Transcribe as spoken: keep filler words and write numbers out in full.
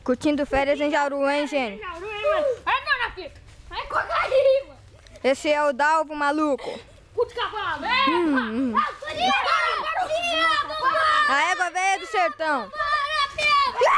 Curtindo férias em Jauru, hein, gente? Jauru, hein, mano? Vai, não, aqui. Vai com aí, mano. Esse é o Dalvo maluco. Puta cavalo. Hum, hum. É, A égua veio do sertão. Bora,